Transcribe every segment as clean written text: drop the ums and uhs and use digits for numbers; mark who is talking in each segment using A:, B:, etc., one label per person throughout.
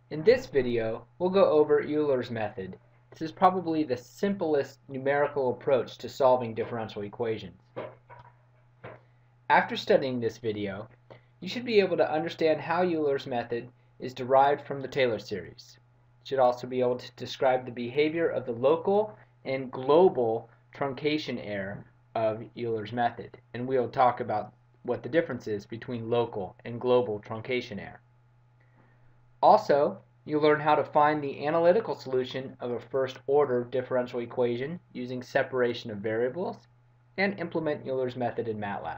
A: In this video, we'll go over Euler's method. This is probably the simplest numerical approach to solving differential equations. After studying this video, you should be able to understand how Euler's method is derived from the Taylor series. You should also be able to describe the behavior of the local and global truncation error of Euler's method, and we'll talk about what the difference is between local and global truncation error. Also, you'll learn how to find the analytical solution of a first-order differential equation using separation of variables and implement Euler's method in MATLAB.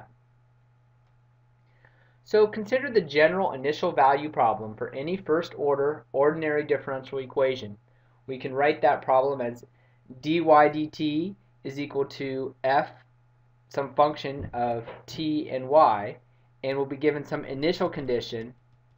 A: So consider the general initial value problem for any first-order ordinary differential equation. We can write that problem as dy dt is equal to f, some function of t and y, and we'll be given some initial condition,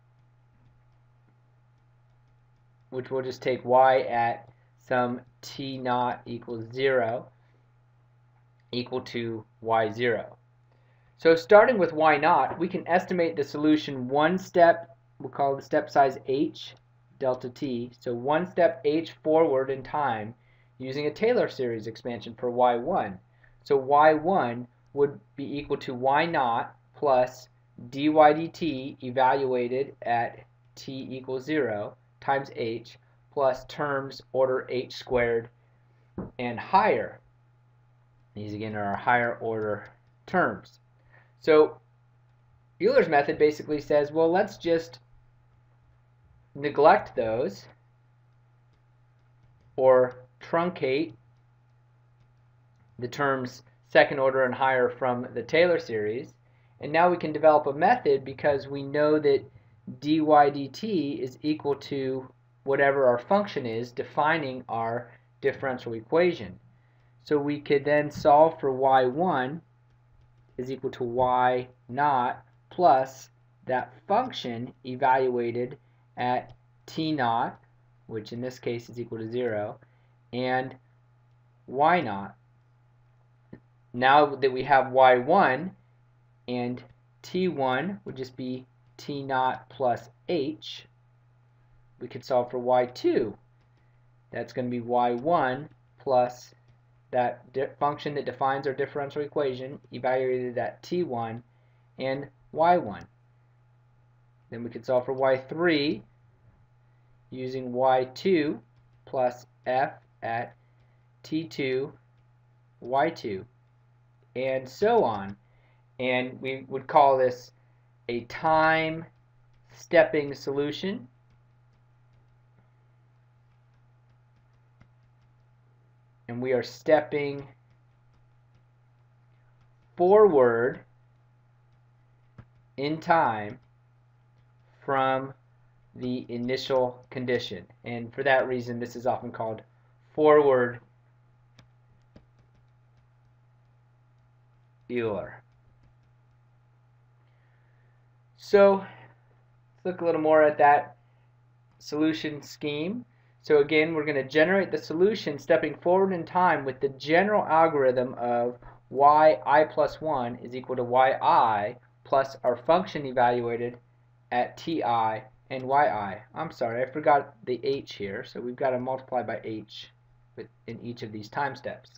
A: which we'll just take y at some t naught equals 0 equal to y0. So starting with y naught, we can estimate the solution one step, we'll call the step size h, delta t, so one step h forward in time using a Taylor series expansion for y1. So y1 would be equal to y naught plus dy dt evaluated at t equals 0 times h plus terms order h squared and higher. These again are our higher order terms. So Euler's method basically says, well, let's just neglect those or truncate the terms second order and higher from the Taylor series, and now we can develop a method because we know that dy dt is equal to whatever our function is defining our differential equation. So we could then solve for y1 is equal to y naught plus that function evaluated at t naught, which in this case is equal to 0, and y naught. Now that we have y1 and t1 would just be t naught plus h, we could solve for y2. That's going to be y1 plus that function that defines our differential equation evaluated at t1 and y1. Then we could solve for y3 using y2 plus f at t2, y2, and so on. And we would call this a time stepping solution. And we are stepping forward in time from the initial condition. And for that reason, this is often called forward Euler. So let's look a little more at that solution scheme. So again, we're going to generate the solution stepping forward in time with the general algorithm of yi plus 1 is equal to yi plus our function evaluated at ti and yi. I'm sorry, I forgot the h here, so we've got to multiply by h in each of these time steps.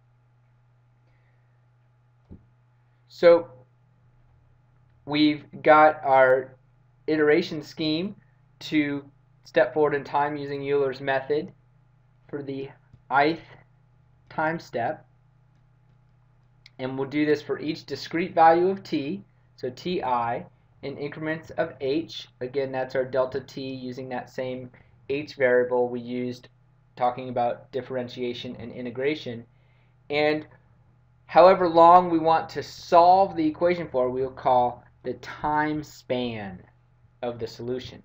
A: So we've got our iteration scheme to step forward in time using Euler's method for the ith time step, and we'll do this for each discrete value of t, so ti, in increments of h. Again, that's our delta t using that same h variable we used talking about differentiation and integration. And however long we want to solve the equation for, we'll call the time span of the solution.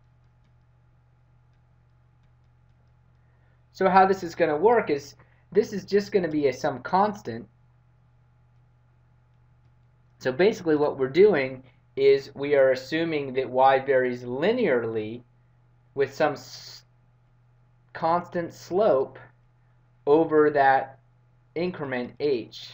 A: So how this is going to work is this is just going to be some constant. So basically what we're doing is we are assuming that y varies linearly with some constant slope over that increment h.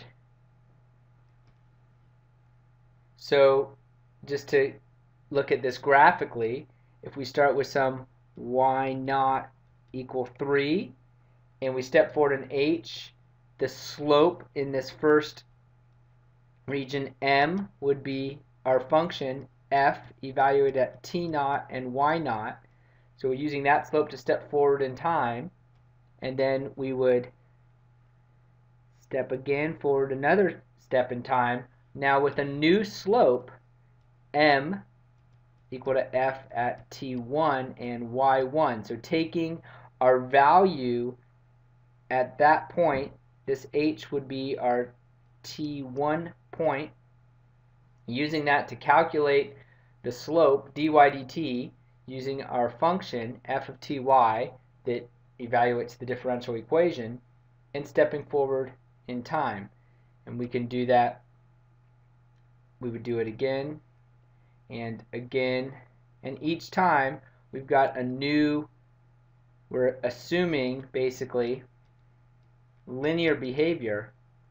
A: So just to look at this graphically, if we start with some y naught equal 3, and we step forward in h, the slope in this first region m would be our function f evaluated at t naught and y naught. So we're using that slope to step forward in time, and then we would step again forward another step in time, now with a new slope, m equal to f at t1 and y1. So taking our value at that point, this h would be our t1 point, using that to calculate the slope dy dt using our function f of ty that evaluates the differential equation, and stepping forward in time. And we can do that. We would do it again and again, and each time we've got a new, we're assuming basically linear behavior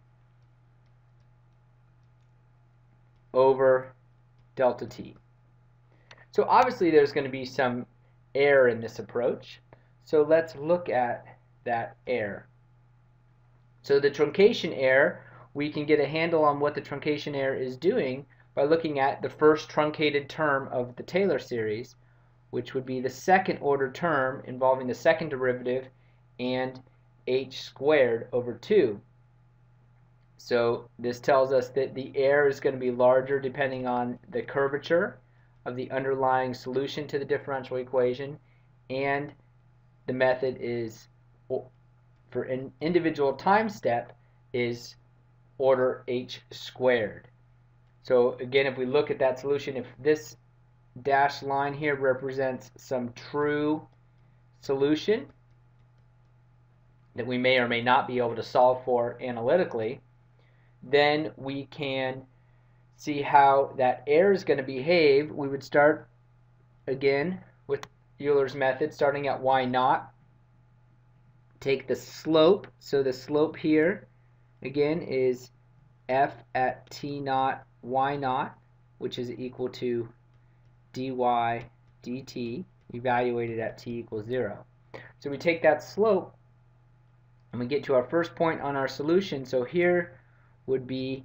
A: over delta t. So obviously there's going to be some error in this approach, so let's look at that error. So the truncation error, we can get a handle on what the truncation error is doing by looking at the first truncated term of the Taylor series, which would be the second order term involving the second derivative and h squared over 2. So this tells us that the error is going to be larger depending on the curvature of the underlying solution to the differential equation, and the method is, for an individual time step, is order h squared. So again, if we look at that solution, if this dashed line here represents some true solution that we may or may not be able to solve for analytically, then we can see how that error is going to behave. We would start again with Euler's method, starting at y naught. Take the slope, so the slope here again is f at t naught y naught, which is equal to dy dt evaluated at t equals 0. So we take that slope and we get to our first point on our solution. So here would be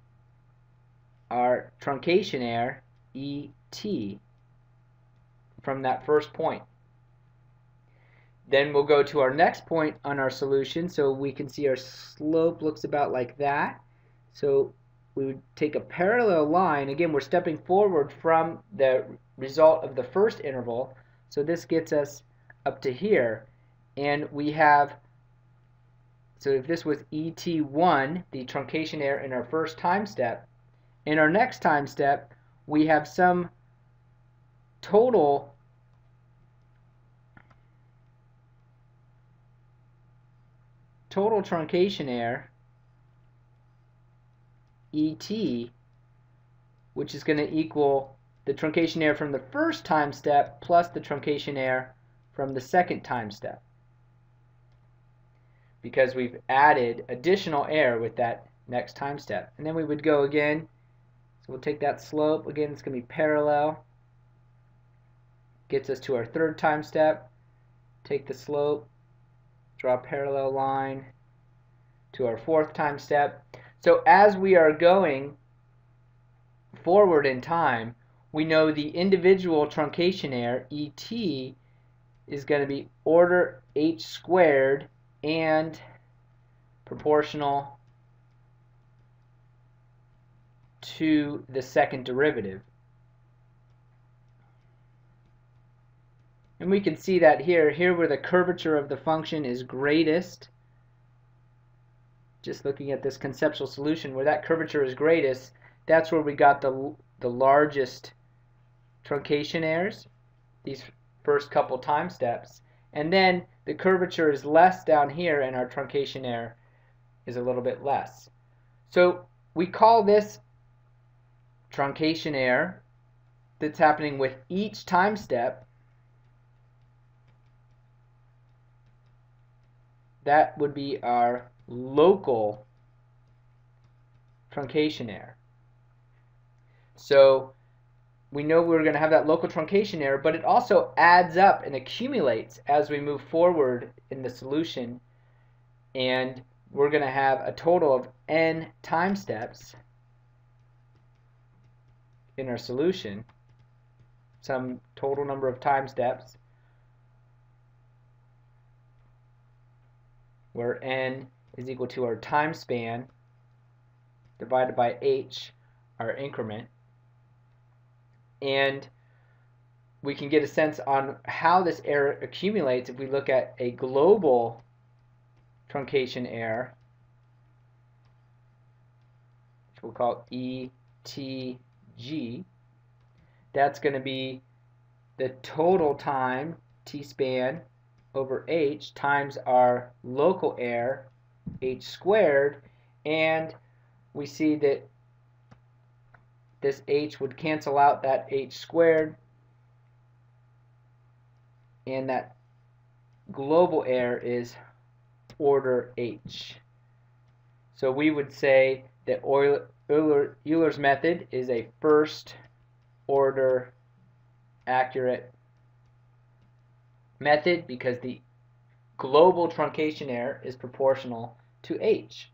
A: our truncation error et from that first point. Then we'll go to our next point on our solution, so we can see our slope looks about like that. So we would take a parallel line. Again, we're stepping forward from the result of the first interval, so this gets us up to here. And we have, so if this was et1, the truncation error in our first time step, in our next time step we have some total truncation error et, which is going to equal the truncation error from the first time step plus the truncation error from the second time step, because we've added additional error with that next time step. And then we would go again, so we'll take that slope, again it's going to be parallel, gets us to our third time step, take the slope, draw a parallel line to our fourth time step. So as we are going forward in time, we know the individual truncation error et is going to be order h squared and proportional to the second derivative. And we can see that here where the curvature of the function is greatest, just looking at this conceptual solution, where that curvature is greatest, that's where we got the largest truncation errors, these first couple time steps. And then the curvature is less down here, and our truncation error is a little bit less. So we call this truncation error that's happening with each time step. That would be our local truncation error. So we know we're going to have that local truncation error, but it also adds up and accumulates as we move forward in the solution, and we're going to have a total of n time steps in our solution, some total number of time steps, where n is equal to our time span divided by h, our increment. And we can get a sense on how this error accumulates if we look at a global truncation error, which we'll call ETG. That's going to be the total time, t-span, over h times our local error, h squared, and we see that this h would cancel out that h squared, and that global error is order h. So we would say that Euler's method is a first order accurate method because the global truncation error is proportional to h.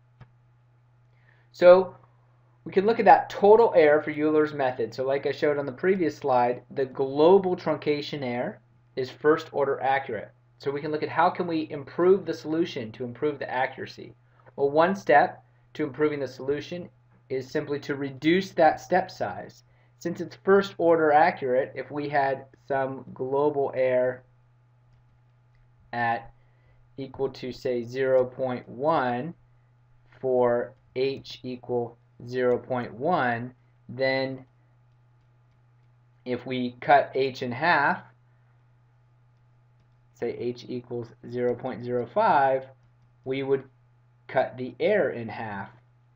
A: So we can look at that total error for Euler's method. So like I showed on the previous slide, the global truncation error is first order accurate. So we can look at how can we improve the solution to improve the accuracy. Well, one step to improving the solution is simply to reduce that step size. Since it's first order accurate, if we had some global error at equal to, say, 0.1 for h equal 0.1, then if we cut h in half, say h equals 0.05, we would cut the error in half.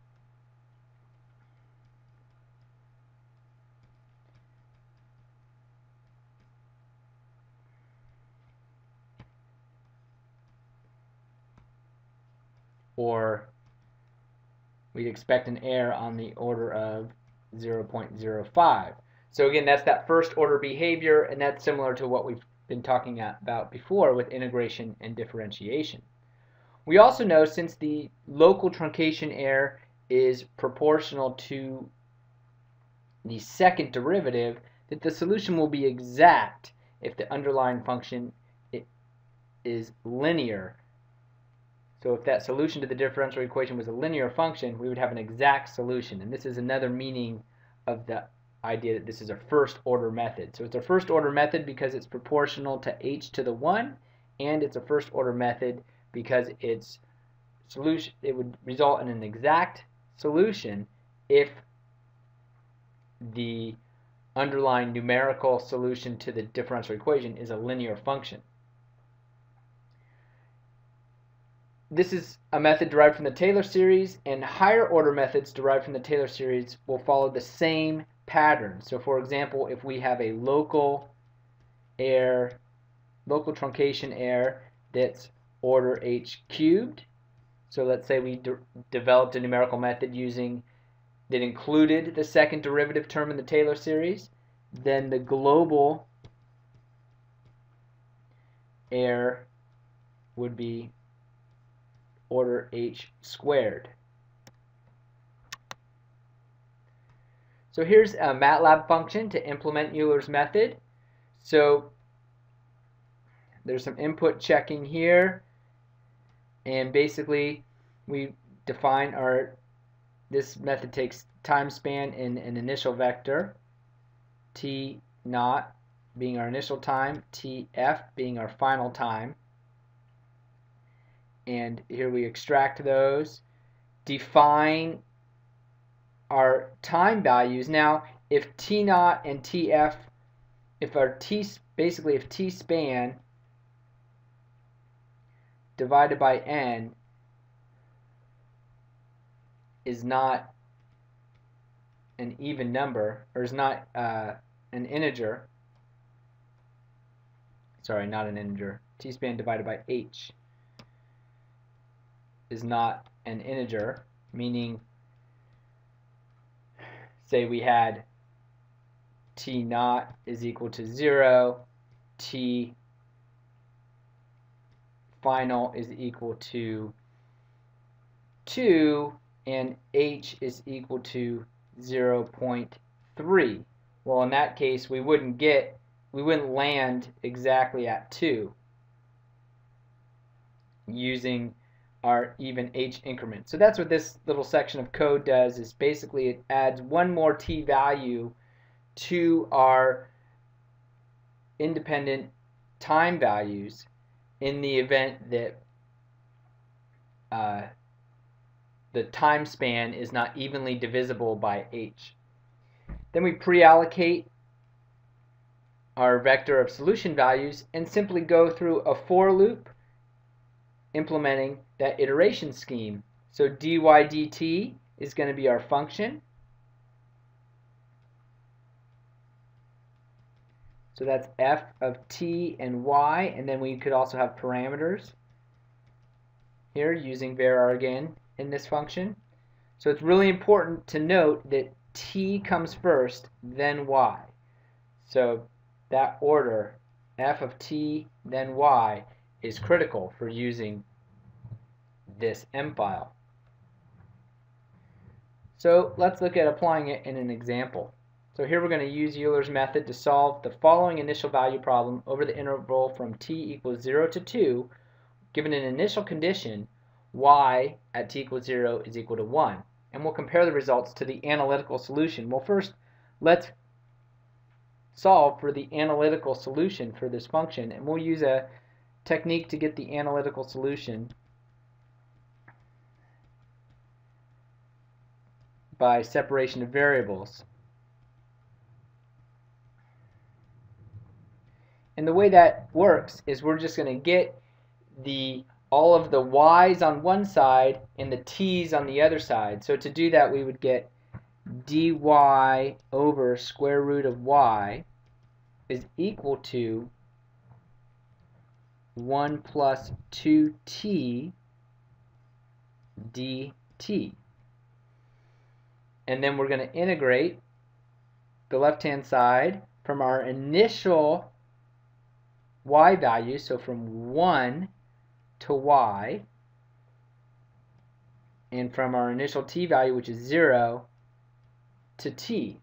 A: Or we'd expect an error on the order of 0.05. So again, that's that first order behavior, and that's similar to what we've been talking about before with integration and differentiation. We also know, since the local truncation error is proportional to the second derivative, that the solution will be exact if the underlying function is linear. So if that solution to the differential equation was a linear function, we would have an exact solution. And this is another meaning of the idea that this is a first order method. So it's a first order method because it's proportional to h to the 1, and it's a first order method because its solution, it would result in an exact solution if the underlying numerical solution to the differential equation is a linear function. This is a method derived from the Taylor series, and higher order methods derived from the Taylor series will follow the same pattern. So for example, if we have a local truncation error that's order h cubed, so let's say we developed a numerical method that included the second derivative term in the Taylor series, then the global error would be order h squared. So here's a MATLAB function to implement Euler's method. So there's some input checking here, and basically we define this method takes time span in an initial vector, t naught being our initial time, tf being our final time. And here we extract those, define our time values. Now, if t naught and tf, if t span divided by n is not an even number, or is not an integer, sorry, not an integer, t span divided by h is not an integer, meaning, say we had t naught is equal to 0, t final is equal to 2, and h is equal to 0.3. Well, in that case, we wouldn't land exactly at 2 using our even h increment. So that's what this little section of code does, is basically it adds one more t value to our independent time values in the event that the time span is not evenly divisible by h. Then we pre-allocate our vector of solution values and simply go through a for loop implementing that iteration scheme. So dy dt is going to be our function. So that's f of t and y, and then we could also have parameters here using var again in this function. So it's really important to note that t comes first, then y. So that order, f of t, then y, is critical for using this M file. So let's look at applying it in an example. So here we're going to use Euler's method to solve the following initial value problem over the interval from t equals 0 to 2, given an initial condition y at t equals 0 is equal to 1. And we'll compare the results to the analytical solution. Well, first, let's solve for the analytical solution for this function, and we'll use a technique to get the analytical solution by separation of variables. And the way that works is we're just going to get all of the y's on one side and the t's on the other side. So to do that, we would get dy over square root of y is equal to 1 plus 2t dt. And then we're going to integrate the left-hand side from our initial y value, so from 1 to y, and from our initial t value, which is 0, to t.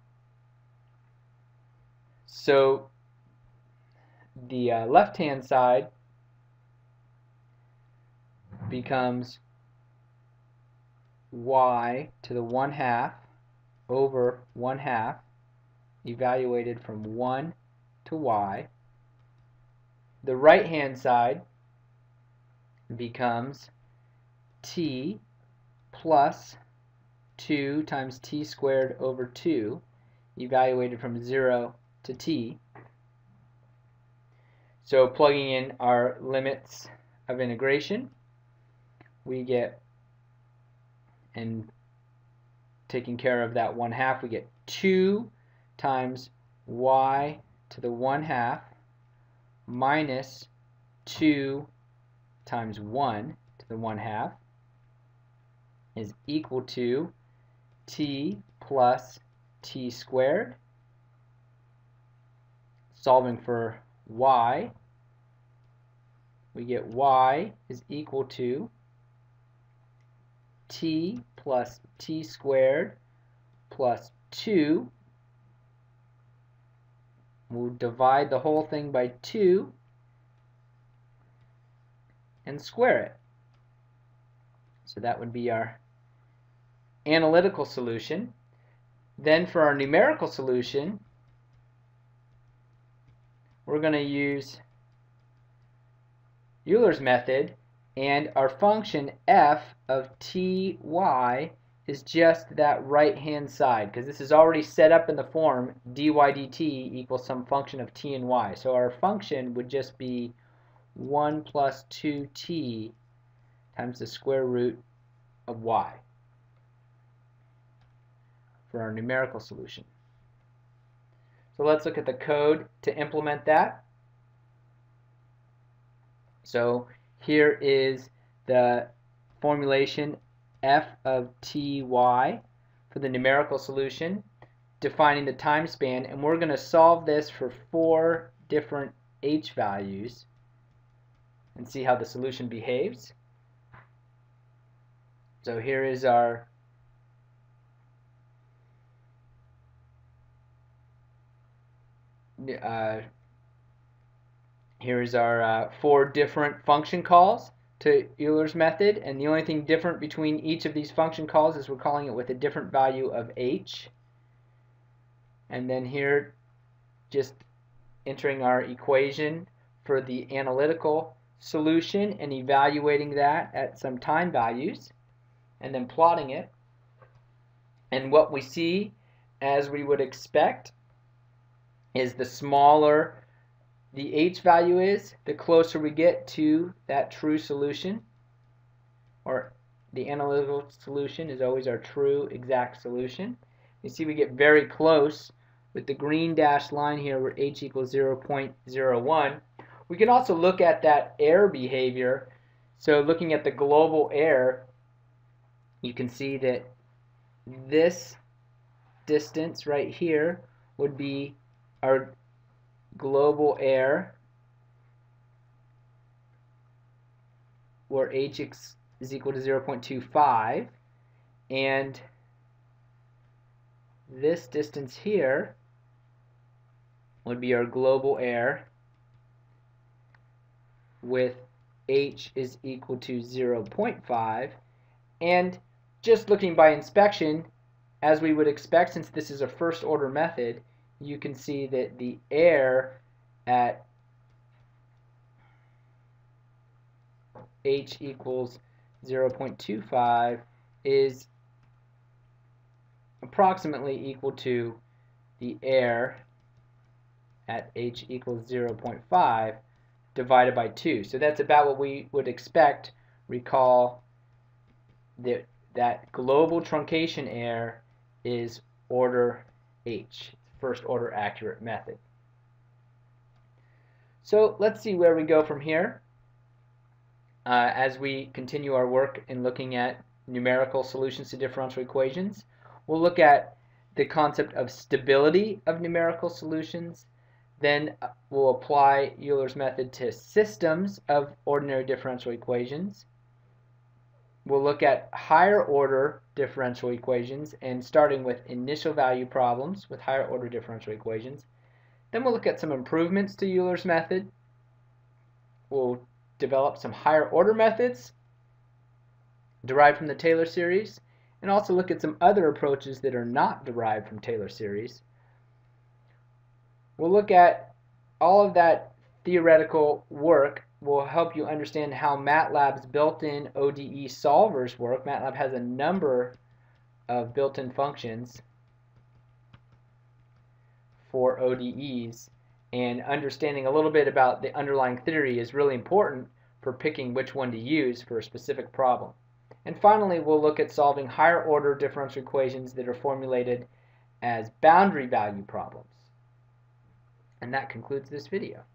A: So the left-hand side becomes y to the 1/2 over 1/2 evaluated from 1 to y. The right-hand side becomes t plus 2 times t squared over 2 evaluated from 0 to t. So plugging in our limits of integration, we get, and taking care of that 1/2, we get 2 times y to the 1/2 minus 2 times 1 to the 1/2 is equal to t plus t squared. Solving for y, we get y is equal to t plus t squared plus 2. We'll divide the whole thing by 2 and square it. So that would be our analytical solution. Then for our numerical solution, we're going to use Euler's method, and our function f of ty is just that right-hand side, because this is already set up in the form dy dt equals some function of t and y. So our function would just be 1 plus 2t times the square root of y for our numerical solution. So let's look at the code to implement that. So here is the formulation f of ty for the numerical solution. defining the time span, and we're going to solve this for 4 different h values and see how the solution behaves. So here is our here's our 4 different function calls to Euler's method, and the only thing different between each of these function calls is we're calling it with a different value of h. And then here, just entering our equation for the analytical solution and evaluating that at some time values, and then plotting it. And what we see, as we would expect, is the smaller the h value is, the closer we get to that true solution, or the analytical solution is always our true exact solution. You see we get very close with the green dashed line here where h equals 0.01. We can also look at that error behavior. So looking at the global error, you can see that this distance right here would be our global error, where h is equal to 0.25, and this distance here would be our global error, with h is equal to 0.5. And just looking by inspection, as we would expect, since this is a first order method, you can see that the error at h equals 0.25 is approximately equal to the error at h equals 0.5 divided by 2. So that's about what we would expect. Recall that global truncation error is order h, first order accurate method. So let's see where we go from here as we continue our work in looking at numerical solutions to differential equations. We'll look at the concept of stability of numerical solutions. Then we'll apply Euler's method to systems of ordinary differential equations. We'll look at higher order differential equations, and starting with initial value problems with higher order differential equations. Then we'll look at some improvements to Euler's method. We'll develop some higher order methods derived from the Taylor series, and also look at some other approaches that are not derived from Taylor series. We'll look at all of that theoretical work will help you understand how MATLAB's built-in ODE solvers work. MATLAB has a number of built-in functions for ODEs, and understanding a little bit about the underlying theory is really important for picking which one to use for a specific problem. And finally, we'll look at solving higher order differential equations that are formulated as boundary value problems. And that concludes this video.